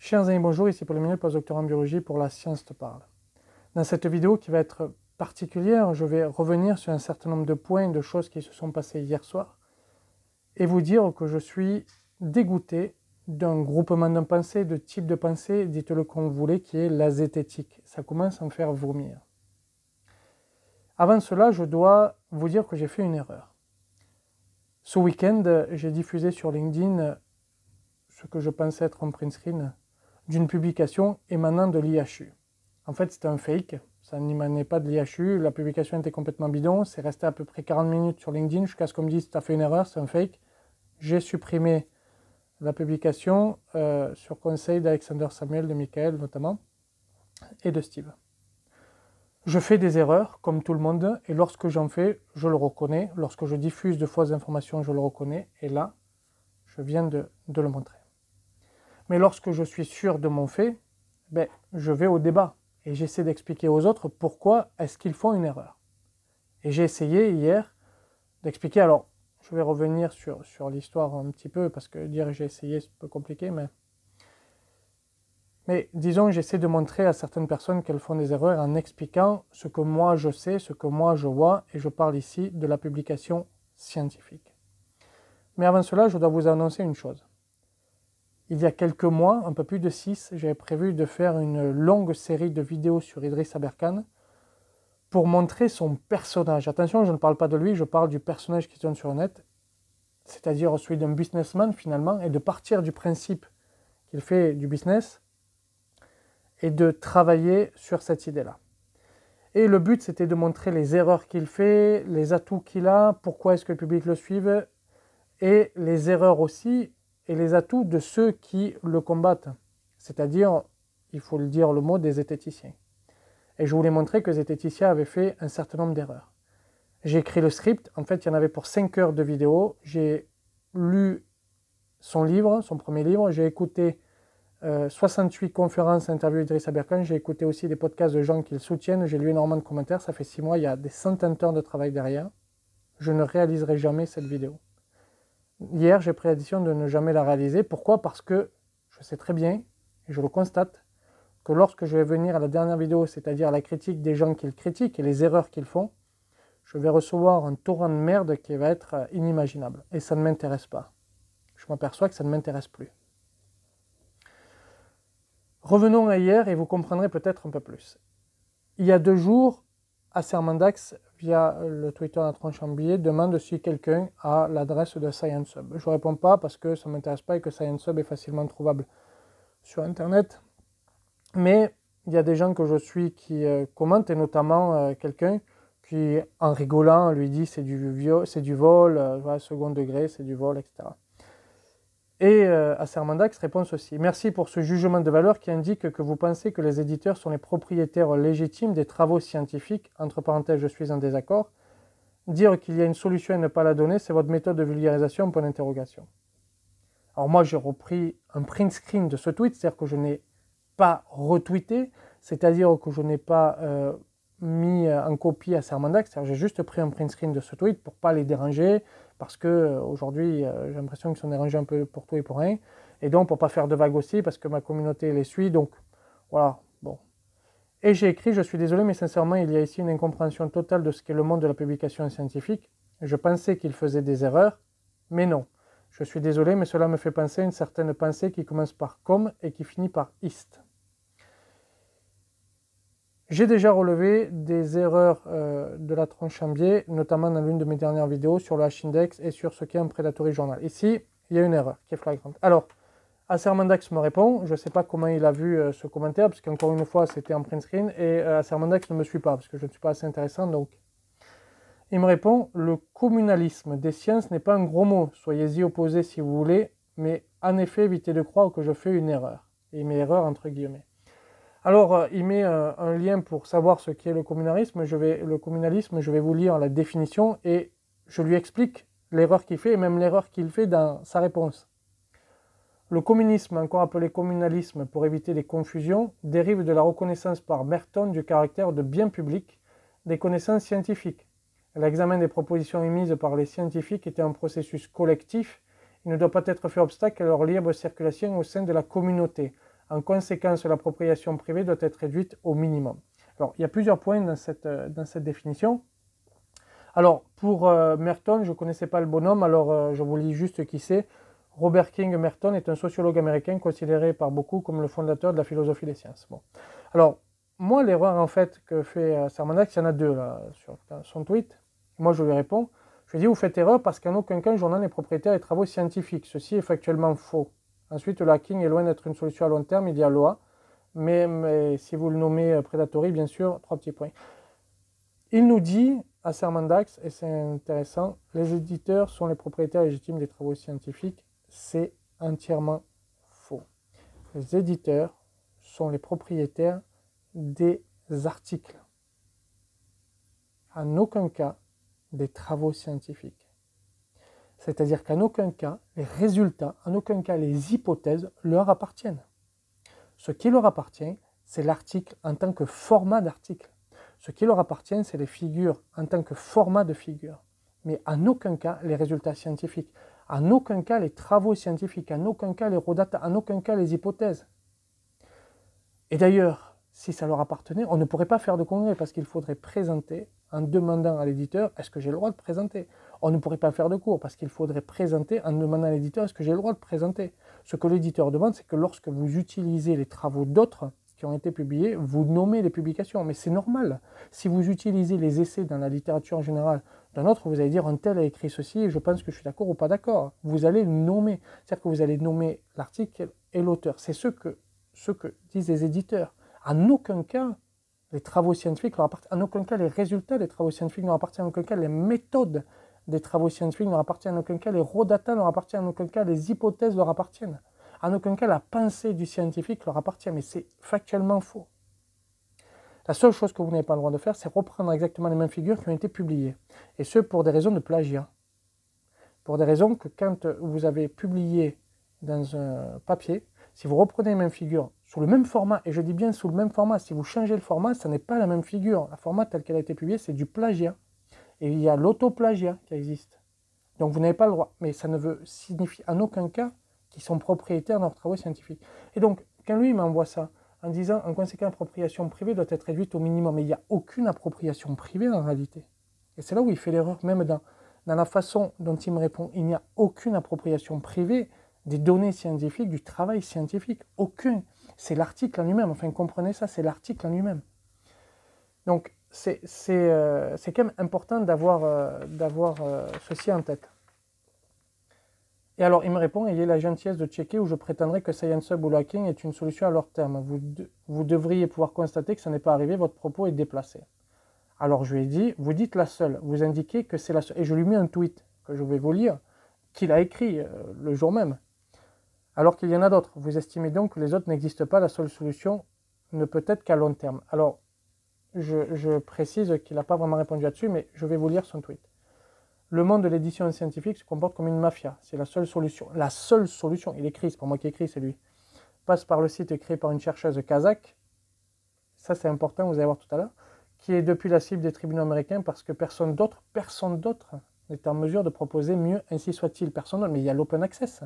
Chers amis, bonjour, ici Paul Emmanuel, postdoctorat en biologie pour La Science te parle. Dans cette vidéo qui va être particulière, je vais revenir sur un certain nombre de points, de choses qui se sont passées hier soir, et vous dire que je suis dégoûté d'un groupement de pensée, de type de pensée, dites-le comme vous voulez, qui est la zététique. Ça commence à me faire vomir. Avant cela, je dois vous dire que j'ai fait une erreur. Ce week-end, j'ai diffusé sur LinkedIn ce que je pensais être un print screen d'une publication émanant de l'IHU. En fait, c'était un fake, ça n'émanait pas de l'IHU, la publication était complètement bidon, c'est resté à peu près 40 minutes sur LinkedIn jusqu'à ce qu'on me dise « tu as fait une erreur, c'est un fake ». J'ai supprimé la publication sur conseil d'Alexander Samuel, de Michael notamment, et de Steve. Je fais des erreurs, comme tout le monde, et lorsque j'en fais, je le reconnais. Lorsque je diffuse de fausses informations, je le reconnais, et là, je viens de le montrer. Mais lorsque je suis sûr de mon fait, je vais au débat et j'essaie d'expliquer aux autres pourquoi est-ce qu'ils font une erreur. Et j'ai essayé hier d'expliquer, alors je vais revenir sur l'histoire un petit peu, parce que dire j'ai essayé c'est un peu compliqué, mais disons j'essaie de montrer à certaines personnes qu'elles font des erreurs en expliquant ce que moi je sais, ce que moi je vois, et je parle ici de la publication scientifique. Mais avant cela, je dois vous annoncer une chose. Il y a quelques mois, un peu plus de 6, j'avais prévu de faire une longue série de vidéos sur Idriss Aberkan pour montrer son personnage. Attention, je ne parle pas de lui, je parle du personnage qui tourne sur le net, c'est-à-dire celui d'un businessman finalement, et de partir du principe qu'il fait du business et de travailler sur cette idée-là. Et le but, c'était de montrer les erreurs qu'il fait, les atouts qu'il a, pourquoi est-ce que le public le suive, et les erreurs aussi, et les atouts de ceux qui le combattent, c'est-à-dire, il faut le dire le mot, des zététiciens. Et je voulais montrer que les zététiciens avaient fait un certain nombre d'erreurs. J'ai écrit le script, en fait il y en avait pour 5 heures de vidéo, j'ai lu son livre, son premier livre, j'ai écouté 68 conférences, interviews d'Idriss Aberkan, j'ai écouté aussi des podcasts de gens qui le soutiennent, j'ai lu énormément de commentaires, ça fait 6 mois, il y a des centaines d'heures de travail derrière. Je ne réaliserai jamais cette vidéo. Hier, j'ai pris la décision de ne jamais la réaliser. Pourquoi? Parce que je sais très bien, et je le constate, que lorsque je vais venir à la dernière vidéo, c'est-à-dire à la critique des gens qui le critiquent et les erreurs qu'ils font, je vais recevoir un torrent de merde qui va être inimaginable. Et ça ne m'intéresse pas. Je m'aperçois que ça ne m'intéresse plus. Revenons à hier et vous comprendrez peut-être un peu plus. Il y a 2 jours, Acer Mandax, via le Twitter Nathan Chambier, demande si quelqu'un a l'adresse de ScienceHub. Je ne réponds pas parce que ça ne m'intéresse pas et que ScienceHub est facilement trouvable sur Internet. Mais il y a des gens que je suis qui commentent, et notamment quelqu'un qui, en rigolant, lui dit c'est du vol, voilà, second degré, c'est du vol, etc. Et Acer Mandax répond ceci. Merci pour ce jugement de valeur qui indique que vous pensez que les éditeurs sont les propriétaires légitimes des travaux scientifiques. Entre parenthèses, je suis en désaccord. Dire qu'il y a une solution et ne pas la donner, c'est votre méthode de vulgarisation, point d'interrogation. Alors moi, j'ai repris un print screen de ce tweet, c'est-à-dire que je n'ai pas retweeté, c'est-à-dire que je n'ai pas mis en copie Acer Mandax, c'est-à-dire que j'ai juste pris un print screen de ce tweet pour ne pas les déranger, parce qu'aujourd'hui, j'ai l'impression qu'ils sont dérangés un peu pour tout et pour rien, et donc pour ne pas faire de vagues aussi, parce que ma communauté les suit, donc voilà, bon. Et j'ai écrit, je suis désolé, mais sincèrement, il y a ici une incompréhension totale de ce qu'est le monde de la publication scientifique. Je pensais qu'il faisait des erreurs, mais non. Je suis désolé, mais cela me fait penser à une certaine pensée qui commence par « com » et qui finit par « ist ». J'ai déjà relevé des erreurs de la Tronchambier, notamment dans l'une de mes dernières vidéos sur le H-index et sur ce qu'est un predatory journal. Ici, il y a une erreur qui est flagrante. Alors, Acer Mandax me répond, je ne sais pas comment il a vu ce commentaire, parce qu'encore une fois, c'était en print screen, et Acer Mandax ne me suit pas, parce que je ne suis pas assez intéressant, donc... Il me répond, le communalisme des sciences n'est pas un gros mot, soyez-y opposés si vous voulez, mais en effet, évitez de croire que je fais une erreur. Et il met erreur entre guillemets. Alors, il met un lien pour savoir ce qu'est le communalisme. Je vais vous lire la définition et je lui explique l'erreur qu'il fait et même l'erreur qu'il fait dans sa réponse. Le communisme, encore appelé communalisme pour éviter les confusions, dérive de la reconnaissance par Merton du caractère de bien public des connaissances scientifiques. L'examen des propositions émises par les scientifiques était un processus collectif. Il ne doit pas être fait obstacle à leur libre circulation au sein de la communauté. En conséquence, l'appropriation privée doit être réduite au minimum. Alors, il y a plusieurs points dans cette définition. Alors, pour Merton, je ne connaissais pas le bonhomme, alors je vous lis juste qui c'est. Robert King Merton est un sociologue américain considéré par beaucoup comme le fondateur de la philosophie des sciences. Bon. Alors, moi, l'erreur en fait que fait Sermandax, il y en a deux là sur son tweet. Moi, je lui réponds. Je lui dis, vous faites erreur parce qu'en aucun cas, le journal n'est propriétaire des travaux scientifiques. Ceci est factuellement faux. Ensuite, le hacking est loin d'être une solution à long terme, il y a loi. Mais si vous le nommez predatory, bien sûr, 3 petits points. Il nous dit à Sermandax, et c'est intéressant, les éditeurs sont les propriétaires légitimes des travaux scientifiques. C'est entièrement faux. Les éditeurs sont les propriétaires des articles. En aucun cas des travaux scientifiques. C'est-à-dire qu'en aucun cas, les résultats, en aucun cas les hypothèses leur appartiennent. Ce qui leur appartient, c'est l'article en tant que format d'article. Ce qui leur appartient, c'est les figures en tant que format de figures. Mais en aucun cas les résultats scientifiques, en aucun cas les travaux scientifiques, en aucun cas les raw data, en aucun cas les hypothèses. Et d'ailleurs, si ça leur appartenait, on ne pourrait pas faire de congrès parce qu'il faudrait présenter en demandant à l'éditeur, est-ce que j'ai le droit de présenter? On ne pourrait pas faire de cours parce qu'il faudrait présenter en demandant à l'éditeur, est-ce que j'ai le droit de présenter? Ce que l'éditeur demande, c'est que lorsque vous utilisez les travaux d'autres qui ont été publiés, vous nommez les publications. Mais c'est normal. Si vous utilisez les essais dans la littérature générale d'un autre, vous allez dire, un tel a écrit ceci et je pense que je suis d'accord ou pas d'accord. Vous allez le nommer. C'est-à-dire que vous allez nommer l'article et l'auteur. C'est ce que disent les éditeurs. En aucun cas, les travaux scientifiques leur appartiennent. En aucun cas, les résultats des travaux scientifiques leur appartiennent. En aucun cas, les méthodes des travaux scientifiques leur appartiennent. En aucun cas, les raw data leur appartiennent. En aucun cas, les hypothèses leur appartiennent. En aucun cas, la pensée du scientifique leur appartient. Mais c'est factuellement faux. La seule chose que vous n'avez pas le droit de faire, c'est reprendre exactement les mêmes figures qui ont été publiées. Et ce, pour des raisons de plagiat. Pour des raisons que quand vous avez publié dans un papier, si vous reprenez les mêmes figures sous le même format, et je dis bien sous le même format, si vous changez le format, ce n'est pas la même figure. La format tel qu'elle a été publiée, c'est du plagiat. Et il y a l'autoplagiat qui existe. Donc vous n'avez pas le droit. Mais ça ne veut signifier en aucun cas qu'ils sont propriétaires de leurs travaux scientifiques. Et donc, quand lui m'envoie ça, en disant, en conséquence, l'appropriation privée doit être réduite au minimum. Mais il n'y a aucune appropriation privée en réalité. Et c'est là où il fait l'erreur, même dans la façon dont il me répond. Il n'y a aucune appropriation privée des données scientifiques, du travail scientifique. Aucune. C'est l'article en lui-même. Enfin, comprenez ça, c'est l'article en lui-même. Donc, c'est quand même important d'avoir ceci en tête. Et alors, il me répond, ayez la gentillesse de checker où je prétendrai que ScienceHub ou le hacking est une solution à leur terme. Vous devriez pouvoir constater que ça n'est pas arrivé, votre propos est déplacé. Alors, je lui ai dit, vous dites la seule, vous indiquez que c'est la seule. Et je lui ai mis un tweet que je vais vous lire, qu'il a écrit le jour même. Alors qu'il y en a d'autres. Vous estimez donc que les autres n'existent pas, la seule solution ne peut être qu'à long terme. Alors, je précise qu'il n'a pas vraiment répondu là-dessus, mais je vais vous lire son tweet. Le monde de l'édition scientifique se comporte comme une mafia. C'est la seule solution. La seule solution, il écrit, c'est pas moi qui écris, c'est lui. Passe par le site créé par une chercheuse kazakh. Ça, c'est important, vous allez voir tout à l'heure. Qui est depuis la cible des tribunaux américains parce que personne d'autre n'est en mesure de proposer mieux, ainsi soit-il. Personne d'autre, mais il y a l'open access.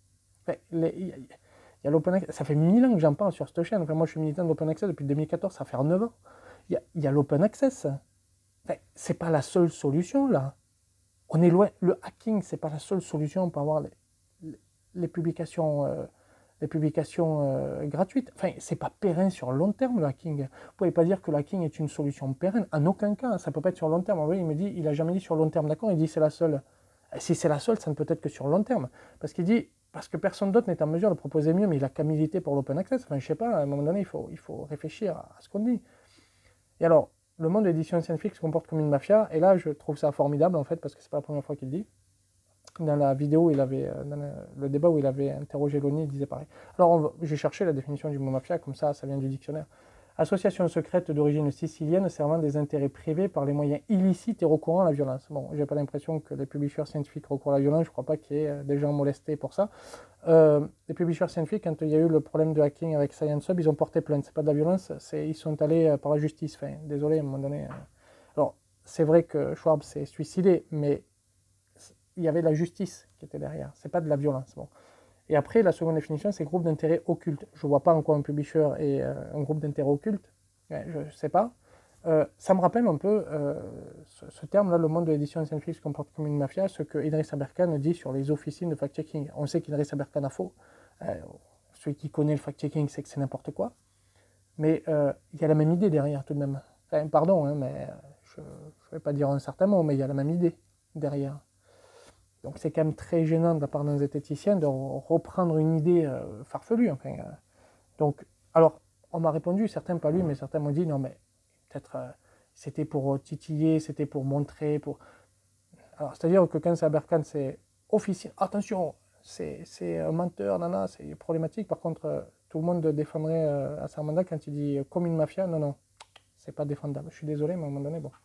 Il y a l'open access. Ça fait 1000 ans que j'en parle sur cette chaîne. Enfin, moi, je suis militant de l'open access depuis 2014, ça fait 9 ans. Il y a l'open access. C'est pas la seule solution, là. On est loin. Le hacking, c'est pas la seule solution pour avoir les publications, gratuites. Enfin, c'est pas pérenne sur long terme, le hacking. Vous pouvez pas dire que le hacking est une solution pérenne. En aucun cas, ça peut pas être sur long terme. Oui, il me dit, il a jamais dit sur long terme, d'accord. Il dit c'est la seule. Si c'est la seule, ça ne peut être que sur long terme, parce qu'il dit parce que personne d'autre n'est en mesure de proposer mieux, mais il a qu'à militer pour l'open access. Enfin, je sais pas. À un moment donné, il faut réfléchir à ce qu'on dit. Et alors, le monde de l'édition scientifique se comporte comme une mafia, et là je trouve ça formidable en fait, parce que c'est pas la première fois qu'il le dit. Dans la vidéo, dans le débat où il avait interrogé Loni, il disait pareil. Alors j'ai cherché la définition du mot mafia, comme ça vient du dictionnaire. Association secrète d'origine sicilienne servant des intérêts privés par les moyens illicites et recourant à la violence. Bon, j'ai pas l'impression que les publishers scientifiques recourent à la violence, je crois pas qu'il y ait des gens molestés pour ça. Les publishers scientifiques, quand il y a eu le problème de hacking avec ScienceHub, ils ont porté plainte. C'est pas de la violence, ils sont allés par la justice. Enfin, désolé, à un moment donné. Alors, c'est vrai que Schwab s'est suicidé, mais il y avait la justice qui était derrière. C'est pas de la violence. Bon. Et après, la seconde définition, c'est groupe d'intérêt occulte. Je ne vois pas en quoi un publisher est un groupe d'intérêt occulte. Je ne sais pas. Ça me rappelle un peu ce terme-là, le monde de l'édition scientifique se comporte comme une mafia, ce que Idriss Aberkan dit sur les officines de fact-checking. On sait qu'Idriss Aberkan a faux. Celui qui connaît le fact-checking sait que c'est n'importe quoi. Mais il y a la même idée derrière tout de même. Enfin, pardon, hein, mais je ne vais pas dire un certain mot, mais il y a la même idée derrière. Donc c'est quand même très gênant de la part d'un zététicien de reprendre une idée farfelue. Enfin, donc, alors, on m'a répondu, certains pas lui, mais certains m'ont dit non, mais peut-être c'était pour titiller, c'était pour montrer, pour. Alors, c'est-à-dire que quand c'est Aberkan, c'est officiel. Attention, c'est un menteur, nana, c'est problématique. Par contre, tout le monde défendrait à Sarmanda quand il dit comme une mafia. Non, non, c'est pas défendable. Je suis désolé, mais à un moment donné, bon.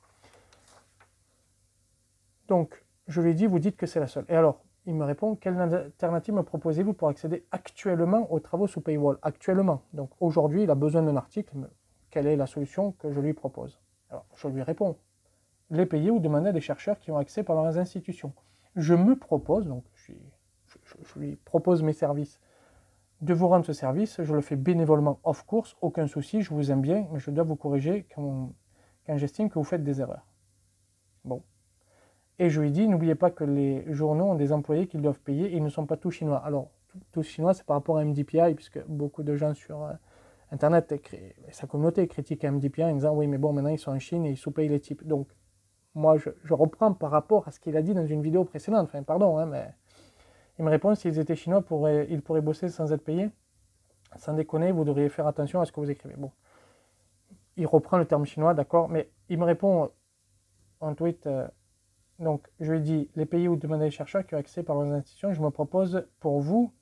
Donc, je lui ai dit, vous dites que c'est la seule. Et alors, il me répond, quelle alternative me proposez-vous pour accéder actuellement aux travaux sous paywall? Actuellement. Donc, aujourd'hui, il a besoin d'un article. Quelle est la solution que je lui propose? Alors, je lui réponds, les payer ou demander à des chercheurs qui ont accès par leurs institutions. Je me propose, donc je lui propose mes services, de vous rendre ce service. Je le fais bénévolement off course, aucun souci, je vous aime bien, mais je dois vous corriger quand j'estime que vous faites des erreurs. Bon. Et je lui dis, n'oubliez pas que les journaux ont des employés qu'ils doivent payer et ils ne sont pas tous chinois. Alors, tous chinois, c'est par rapport à MDPI, puisque beaucoup de gens sur Internet et sa communauté critiquent MDPI en disant, oui, mais bon, maintenant ils sont en Chine et ils sous-payent les types. Donc, moi, je reprends par rapport à ce qu'il a dit dans une vidéo précédente. Enfin, pardon, hein, mais il me répond, s'ils étaient chinois, ils pourraient bosser sans être payés. Sans déconner, vous devriez faire attention à ce que vous écrivez. Bon, il reprend le terme chinois, d'accord, mais il me répond en tweet... donc, je lui dis, les pays où demander les chercheurs qui ont accès par leurs institutions, je me propose pour vous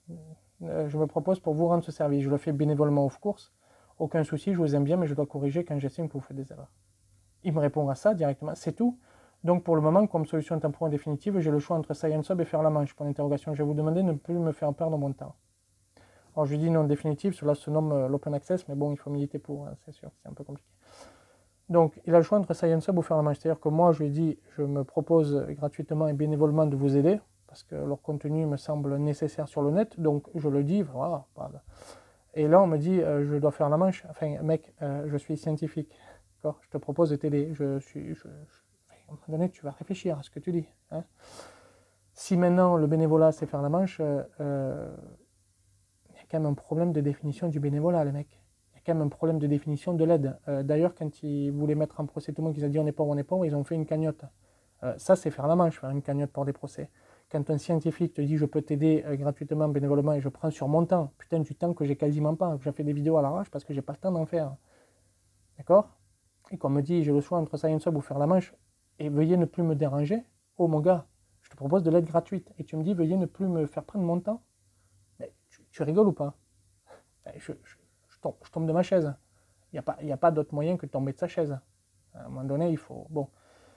rendre ce service. Je le fais bénévolement off course. Aucun souci, je vous aime bien, mais je dois corriger quand j'estime que vous faites des erreurs. Il me répond à ça directement, c'est tout. Donc, pour le moment, comme solution temporaire définitive, j'ai le choix entre Science Hub et faire la manche. Pour l'interrogation, je vais vous demander de ne plus me faire perdre mon temps. Alors, je lui dis non définitive, cela se nomme l'open access, mais bon, il faut militer pour, hein, c'est sûr, c'est un peu compliqué. Donc, il a le choix entre Science Hub ou faire la manche. C'est-à-dire que moi, je lui ai dit, je me propose gratuitement et bénévolement de vous aider, parce que leur contenu me semble nécessaire sur le net. Donc, je le dis, voilà. Et là, on me dit, je dois faire la manche. Enfin, mec, je suis scientifique. D'accord, je te propose de t'aider. À un moment donné, tu vas réfléchir à ce que tu dis. Hein. Si maintenant, le bénévolat, c'est faire la manche, il y a quand même un problème de définition du bénévolat, les mecs. Quand même un problème de définition de l'aide. D'ailleurs, quand ils voulaient mettre en procès tout le monde qui a dit on n'est pas, ils ont fait une cagnotte. Ça, c'est faire la manche, faire une cagnotte pour des procès. Quand un scientifique te dit je peux t'aider gratuitement, bénévolement, et je prends sur mon temps, putain, du temps que j'ai quasiment pas, que j'ai fait des vidéos à l'arrache parce que j'ai pas le temps d'en faire. D'accord? Et qu'on me dit j'ai le choix entre Science Hub ou faire la manche, et veuillez ne plus me déranger. Oh mon gars, je te propose de l'aide gratuite, et tu me dis veuillez ne plus me faire prendre mon temps. Mais tu rigoles ou pas? Je tombe de ma chaise. Il n'y a pas d'autre moyen que de tomber de sa chaise. À un moment donné, il faut... Bon.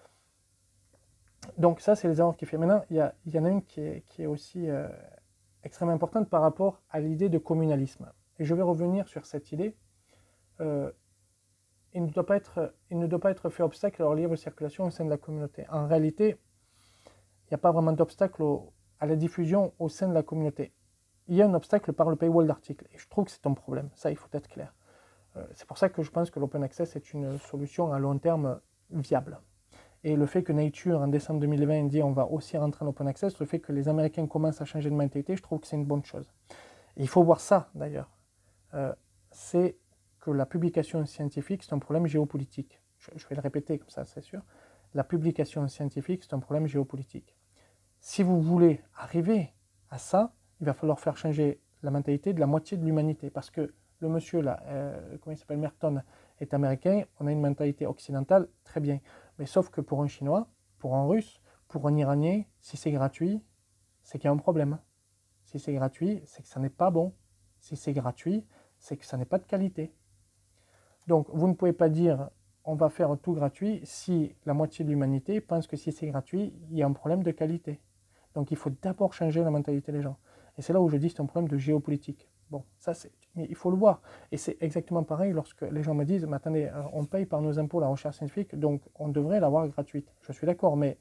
Donc ça, c'est les erreurs qu'il fait. Maintenant, il y en a une qui est aussi extrêmement importante par rapport à l'idée de communalisme. Et je vais revenir sur cette idée. Il ne doit pas être fait obstacle à leur libre circulation au sein de la communauté. En réalité, il n'y a pas vraiment d'obstacle à la diffusion au sein de la communauté. Il y a un obstacle par le paywall d'articles. Et je trouve que c'est un problème. Ça, il faut être clair. C'est pour ça que je pense que l'open access est une solution à long terme viable. Et le fait que Nature, en décembre 2020, dit on va aussi rentrer en open access, le fait que les Américains commencent à changer de mentalité, je trouve que c'est une bonne chose. Et il faut voir ça, d'ailleurs. C'est que la publication scientifique, c'est un problème géopolitique. Je vais le répéter comme ça, c'est sûr. La publication scientifique, c'est un problème géopolitique. Si vous voulez arriver à ça, il va falloir faire changer la mentalité de la moitié de l'humanité. Parce que le monsieur là, comment il s'appelle, Merton, est américain, on a une mentalité occidentale, très bien. Mais sauf que pour un Chinois, pour un Russe, pour un Iranien, si c'est gratuit, c'est qu'il y a un problème. Si c'est gratuit, c'est que ça n'est pas bon. Si c'est gratuit, c'est que ça n'est pas de qualité. Donc vous ne pouvez pas dire on va faire tout gratuit si la moitié de l'humanité pense que si c'est gratuit, il y a un problème de qualité. Donc il faut d'abord changer la mentalité des gens. Et c'est là où je dis que c'est un problème de géopolitique. Bon, ça il faut le voir. Et c'est exactement pareil lorsque les gens me disent, mais attendez, on paye par nos impôts la recherche scientifique, donc on devrait l'avoir gratuite. Je suis d'accord, mais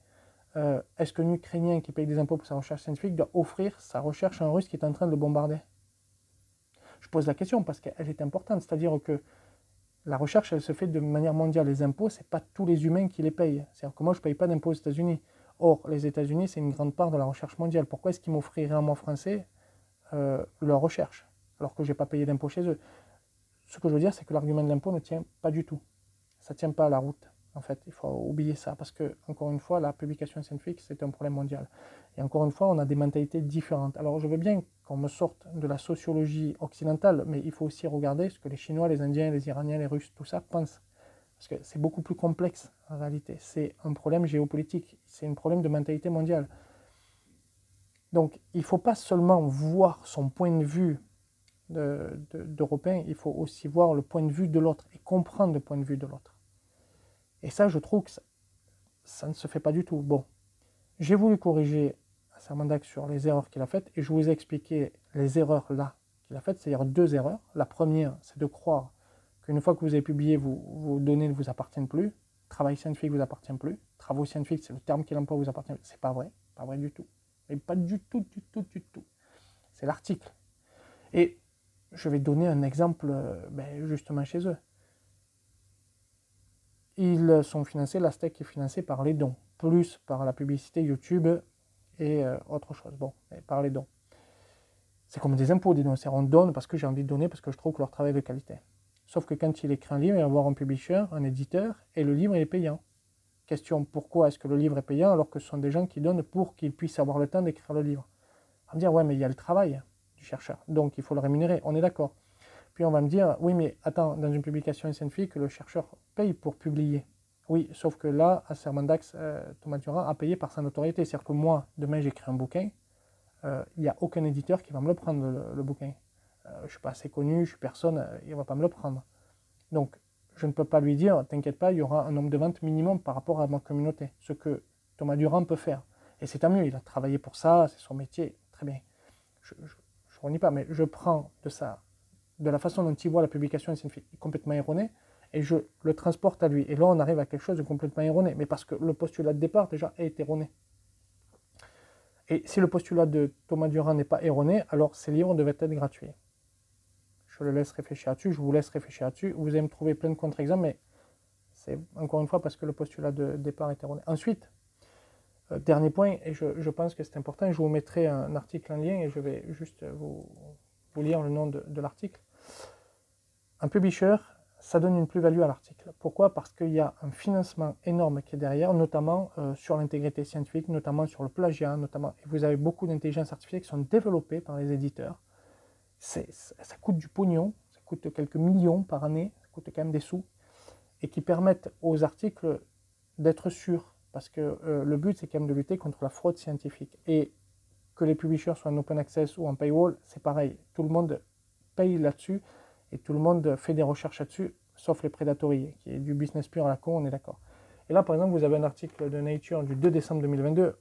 est-ce qu'un Ukrainien qui paye des impôts pour sa recherche scientifique doit offrir sa recherche à un Russe qui est en train de le bombarder? Je pose la question parce qu'elle est importante, c'est-à-dire que la recherche, elle se fait de manière mondiale. Les impôts, ce n'est pas tous les humains qui les payent. C'est-à-dire que moi, je ne paye pas d'impôts aux États-Unis. Or, les États-Unis, c'est une grande part de la recherche mondiale. Pourquoi est-ce qu'ils m'offriraient à moi, Français, leur recherche, alors que je n'ai pas payé d'impôts chez eux? Ce que je veux dire, c'est que l'argument de l'impôt ne tient pas du tout. Ça ne tient pas à la route. En fait, il faut oublier ça, parce que, encore une fois, la publication scientifique, c'est un problème mondial. Et encore une fois, on a des mentalités différentes. Alors, je veux bien qu'on me sorte de la sociologie occidentale, mais il faut aussi regarder ce que les Chinois, les Indiens, les Iraniens, les Russes, tout ça pensent. Parce que c'est beaucoup plus complexe, en réalité. C'est un problème géopolitique, c'est un problème de mentalité mondiale. Donc, il ne faut pas seulement voir son point de vue d'Européen, il faut aussi voir le point de vue de l'autre et comprendre le point de vue de l'autre. Et ça, je trouve que ça ne se fait pas du tout. Bon, j'ai voulu corriger Sermandac sur les erreurs qu'il a faites et je vous ai expliqué les erreurs là qu'il a faites, c'est-à-dire 2 erreurs. La première, c'est de croire qu'une fois que vous avez publié, vos données ne vous appartiennent plus. Travail scientifique ne vous appartient plus. Travaux scientifiques, c'est le terme qu'il emploie, vous appartient. C'est pas vrai du tout. Et pas du tout. C'est l'article. Et je vais donner un exemple justement chez eux. Ils sont financés, la STEC est financée par les dons, plus par la publicité YouTube et autre chose. Bon, par les dons. C'est comme des impôts, des dons. On donne parce que j'ai envie de donner, parce que je trouve que leur travail est de qualité. Sauf que quand il écrit un livre, il va y avoir un publisher, un éditeur, et le livre il est payant. Question, pourquoi est-ce que le livre est payant alors que ce sont des gens qui donnent pour qu'ils puissent avoir le temps d'écrire le livre? On va me dire, ouais, mais il y a le travail du chercheur, donc il faut le rémunérer, on est d'accord. Puis on va me dire, oui, mais attends, dans une publication scientifique, le chercheur paye pour publier. Oui, sauf que là, à Sermandac, Thomas Durand a payé par sa notoriété. C'est-à-dire que moi, demain, j'écris un bouquin, il n'y a aucun éditeur qui va me le prendre, le bouquin. Je ne suis pas assez connu, je suis personne, il ne va pas me le prendre. Donc, je ne peux pas lui dire, t'inquiète pas, il y aura un nombre de ventes minimum par rapport à ma communauté. Ce que Thomas Durand peut faire. Et c'est tant mieux, il a travaillé pour ça, c'est son métier, très bien. Je ne renie pas, mais je prends de ça, de la façon dont il voit la publication scientifique complètement erronée, et je le transporte à lui. Et là, on arrive à quelque chose de complètement erroné, mais parce que le postulat de départ, déjà, est erroné. Et si le postulat de Thomas Durand n'est pas erroné, alors ces livres devaient être gratuits. Je le laisse réfléchir là-dessus, je vous laisse réfléchir là-dessus. Vous allez me trouver plein de contre-exemples, mais c'est encore une fois parce que le postulat de départ est erroné. Ensuite, dernier point, et je pense que c'est important, je vous mettrai un article en lien, et je vais juste vous lire le nom de l'article. Un publisher, ça donne une plus-value à l'article. Pourquoi? Parce qu'il y a un financement énorme qui est derrière, notamment sur l'intégrité scientifique, notamment sur le plagiat, notamment, et vous avez beaucoup d'intelligence artificielle qui sont développées par les éditeurs. Ça coûte du pognon, ça coûte quelques millions par année, ça coûte quand même des sous, et qui permettent aux articles d'être sûrs, parce que le but, c'est quand même de lutter contre la fraude scientifique. Et que les publishers soient en open access ou en paywall, c'est pareil. Tout le monde paye là-dessus, et tout le monde fait des recherches là-dessus, sauf les prédatoriés, qui est du business pur à la con, on est d'accord. Et là, par exemple, vous avez un article de Nature du 2 décembre 2022,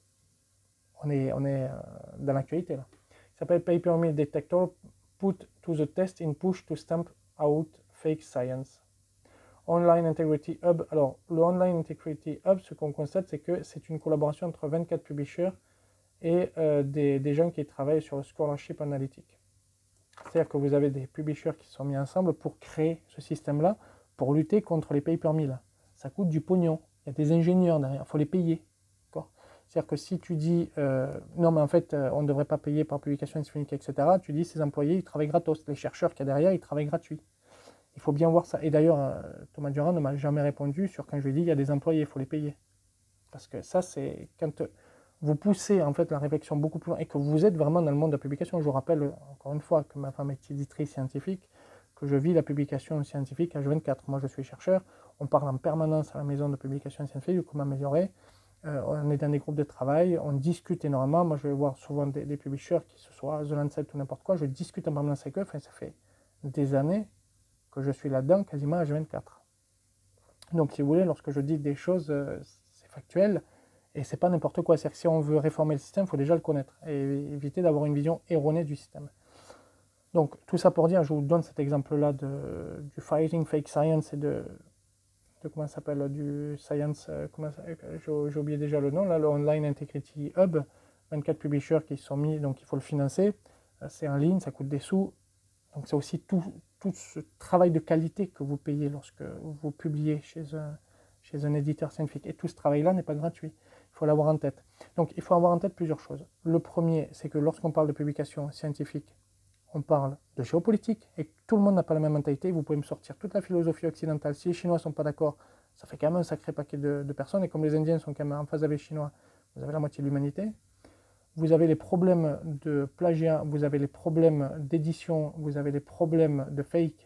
on est dans l'actualité là. Il s'appelle Paper Mill Detector, Put to the Test in Push to Stamp Out Fake Science. Online Integrity Hub. Alors, le Online Integrity Hub, ce qu'on constate, c'est que c'est une collaboration entre 24 publishers et des gens qui travaillent sur le scholarship analytique. C'est-à-dire que vous avez des publishers qui sont mis ensemble pour créer ce système-là, pour lutter contre les paper mills. Ça coûte du pognon. Il y a des ingénieurs derrière, il faut les payer. C'est-à-dire que si tu dis, non mais en fait, on ne devrait pas payer par publication scientifique, etc., tu dis, ces employés, ils travaillent gratos. Les chercheurs qu'il y a derrière, ils travaillent gratuit. Il faut bien voir ça. Et d'ailleurs, Thomas Durand ne m'a jamais répondu sur quand je lui ai dit, il y a des employés, il faut les payer. Parce que ça, c'est quand vous poussez en fait la réflexion beaucoup plus loin et que vous êtes vraiment dans le monde de la publication. Je vous rappelle encore une fois que ma femme est éditrice scientifique, que je vis la publication scientifique H24. Moi, je suis chercheur. On parle en permanence à la maison de publication scientifique de comment améliorer. On est dans des groupes de travail, on discute énormément. Moi, je vais voir souvent des publishers, qui ce soit The Lancet ou n'importe quoi. Je discute en permanence avec eux. Enfin, ça fait des années que je suis là-dedans, quasiment à H24. Donc, si vous voulez, lorsque je dis des choses, c'est factuel. Et c'est pas n'importe quoi. C'est-à-dire que si on veut réformer le système, il faut déjà le connaître et éviter d'avoir une vision erronée du système. Donc, tout ça pour dire, je vous donne cet exemple-là du Fighting Fake Science et de comment ça s'appelle, du Science, j'ai oublié déjà le nom, là, le Online Integrity Hub, 24 publishers qui se sont mis, donc il faut le financer, c'est en ligne, ça coûte des sous, donc c'est aussi tout ce travail de qualité que vous payez lorsque vous publiez chez un éditeur scientifique, et tout ce travail-là n'est pas gratuit, il faut l'avoir en tête. Donc il faut avoir en tête plusieurs choses. Le premier, c'est que lorsqu'on parle de publication scientifique, on parle de géopolitique, et tout le monde n'a pas la même mentalité. Vous pouvez me sortir toute la philosophie occidentale. Si les Chinois ne sont pas d'accord, ça fait quand même un sacré paquet de personnes, et comme les Indiens sont quand même en phase avec les Chinois, vous avez la moitié de l'humanité. Vous avez les problèmes de plagiat, vous avez les problèmes d'édition, vous avez les problèmes de fake.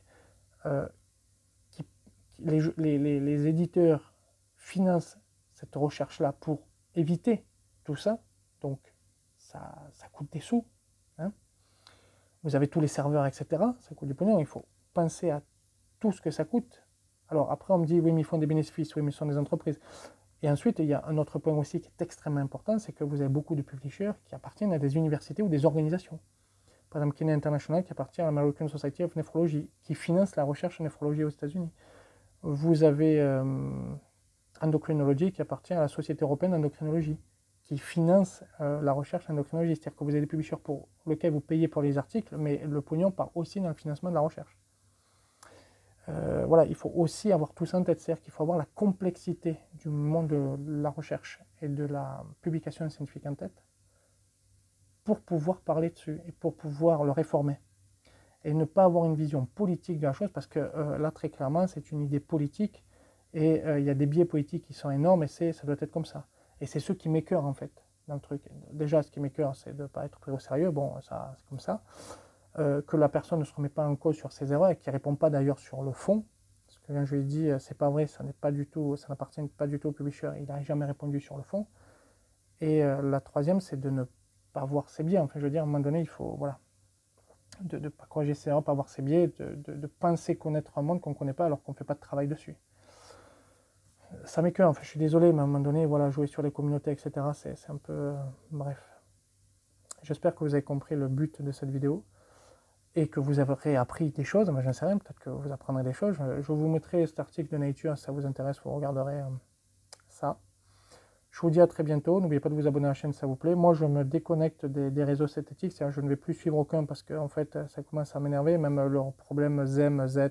Les éditeurs financent cette recherche-là pour éviter tout ça, donc ça coûte des sous. Hein. Vous avez tous les serveurs, etc. Ça coûte du pognon. Il faut penser à tout ce que ça coûte. Alors après, on me dit, oui, mais ils font des bénéfices, oui, mais ce sont des entreprises. Et ensuite, il y a un autre point aussi qui est extrêmement important, c'est que vous avez beaucoup de publishers qui appartiennent à des universités ou des organisations. Par exemple, Kenya International qui appartient à l'American Society of Nephrology, qui finance la recherche en néphrologie aux États-Unis. Vous avez Endocrinology qui appartient à la Société européenne d'endocrinologie, qui finance la recherche en endocrinologie. C'est-à-dire que vous avez des publishers pour lesquels vous payez pour les articles, mais le pognon part aussi dans le financement de la recherche. Voilà, il faut aussi avoir tout ça en tête, c'est-à-dire qu'il faut avoir la complexité du monde de la recherche et de la publication scientifique en tête pour pouvoir parler dessus et pour pouvoir le réformer. Et ne pas avoir une vision politique de la chose, parce que là, très clairement, c'est une idée politique et il y a des biais politiques qui sont énormes et ça doit être comme ça. Et c'est ce qui m'écœure en fait dans le truc. Déjà, ce qui m'écœure, c'est de ne pas être pris au sérieux, bon, ça, c'est comme ça. Que la personne ne se remet pas en cause sur ses erreurs et qui ne répond pas d'ailleurs sur le fond. Parce que quand je lui ai dit, c'est pas vrai, ça n'appartient pas du tout au publisher, il n'a jamais répondu sur le fond. Et la troisième, c'est de ne pas voir ses biais. Enfin, je veux dire, à un moment donné, il faut, voilà, de ne pas corriger ses erreurs, pas voir ses biais, de penser connaître un monde qu'on ne connaît pas alors qu'on ne fait pas de travail dessus. Ça m'écoeure, enfin, je suis désolé, mais à un moment donné, voilà, jouer sur les communautés, etc., c'est un peu... bref. J'espère que vous avez compris le but de cette vidéo et que vous aurez appris des choses. Moi, j'en sais rien, peut-être que vous apprendrez des choses. Je vous mettrai cet article de Nature, si ça vous intéresse, vous regarderez ça. Je vous dis à très bientôt. N'oubliez pas de vous abonner à la chaîne, ça vous plaît. Moi, je me déconnecte des réseaux synthétiques, c'est-à-dire je ne vais plus suivre aucun parce que en fait, ça commence à m'énerver. Même leurs problèmes ZEM, Z,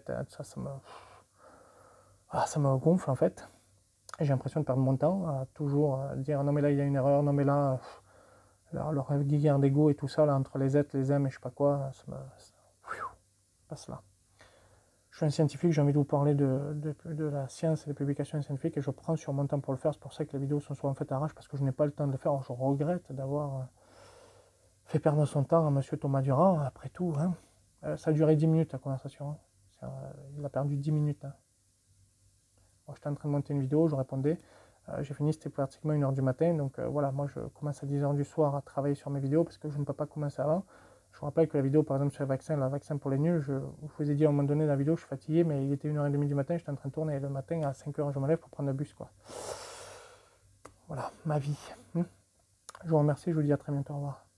ça me gonfle en fait. Et j'ai l'impression de perdre mon temps à toujours dire non mais là il y a une erreur, non mais là leur guerre d'ego et tout ça là entre les Z, les M et je sais pas quoi, ça passe là. Je suis un scientifique, j'ai envie de vous parler de la science et des publications scientifiques et je prends sur mon temps pour le faire. C'est pour ça que les vidéos sont souvent faites à arrache parce que je n'ai pas le temps de le faire. Alors, je regrette d'avoir fait perdre son temps à monsieur Thomas Durand, après tout. Hein. Ça a duré 10 minutes la conversation. Hein. Il a perdu 10 minutes. Hein. Bon, j'étais en train de monter une vidéo, je répondais. J'ai fini, c'était pratiquement 1h du matin. Donc voilà, moi je commence à 10h du soir à travailler sur mes vidéos parce que je ne peux pas commencer avant. Je vous rappelle que la vidéo, par exemple, sur le vaccin pour les nuls, je vous ai dit à un moment donné dans la vidéo, je suis fatigué, mais il était 1h30 du matin, j'étais en train de tourner. Et le matin, à 5h, je me lève pour prendre le bus, quoi. Voilà, ma vie. Je vous remercie, je vous dis à très bientôt, au revoir.